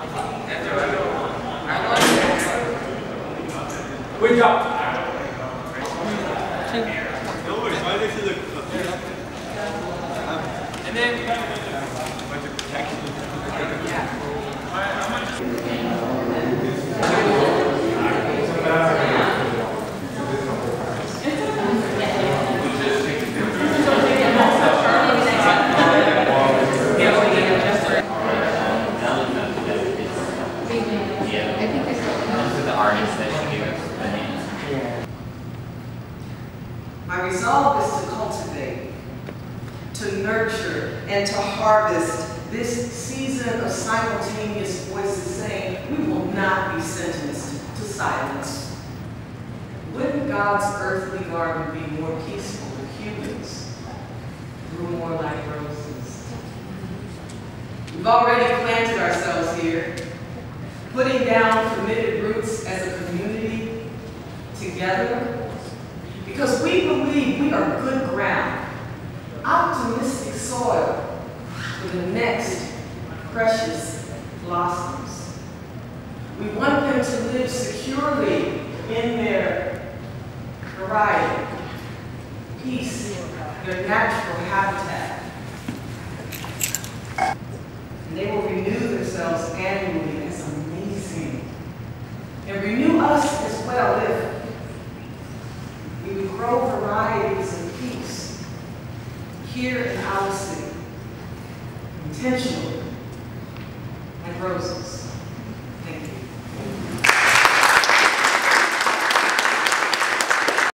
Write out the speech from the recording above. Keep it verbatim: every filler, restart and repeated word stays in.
Good job. And then my resolve is to cultivate, to nurture, and to harvest this season of simultaneous voices saying, we will not be sentenced to silence. Wouldn't God's earthly garden be more peaceful if humans grew more like roses? We've already planted ourselves here, putting down committed roots as a community together, because we believe we are good ground, optimistic soil for the next precious blossoms. We want them to live securely in their variety, peace, their natural habitat. And they will renew themselves annually. It's amazing. And renew us as well if we would grow varieties of peace here in our city, intentionally, like roses.